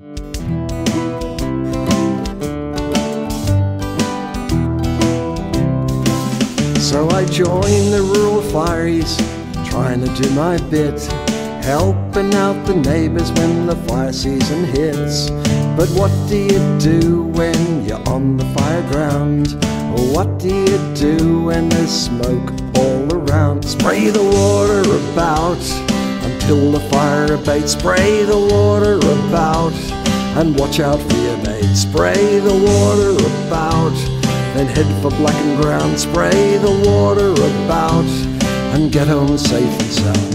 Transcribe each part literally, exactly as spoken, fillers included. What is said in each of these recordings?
So I joined the rural fireys, trying to do my bit, helping out the neighbours when the fire season hits. But what do you do when you're on the fire ground? What do you do when there's smoke all around? Spray the water about until the fire abates. Spray the water about and watch out for your mate. Spray the water about, then head for blackened ground. Spray the water about and get home safe and sound.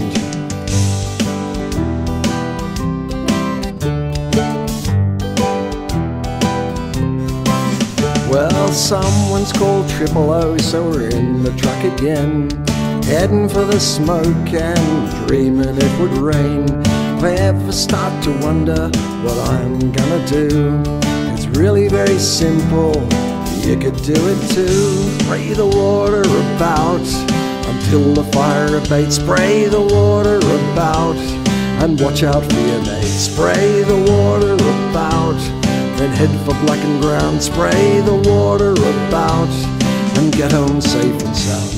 Well, someone's called triple O, so we're in the truck again, heading for the smoke and dreaming it would rain. If I ever start to wonder what I'm gonna do, it's really very simple, you could do it too. Spray the water about until the fire abates. Spray the water about and watch out for your mate. Spray the water about, then head for blackened ground. Spray the water about and get home safe and sound.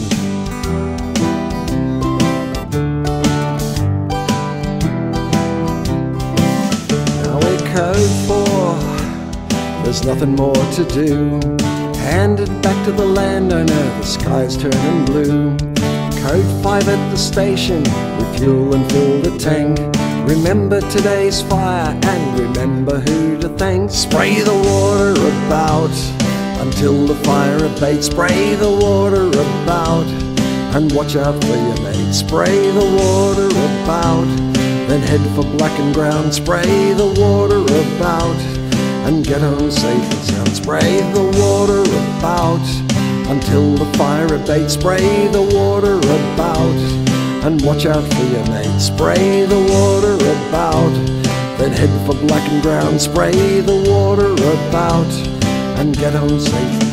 Now we're code four, there's nothing more to do. Handed back to the landowner, the sky's turning blue. Code five at the station, refuel and fill the tank. Remember today's fire and remember who to thank. Spray the water about until the fire abates. Spray the water about and watch out for your mate. Spray the water about, then head for blackened ground. Spray the water about and get home safe and sound. Spray the water about until the fire abates. Spray the water about and watch out for your mate. Spray the water about, then head for blackened ground. Spray the water about and get home safe.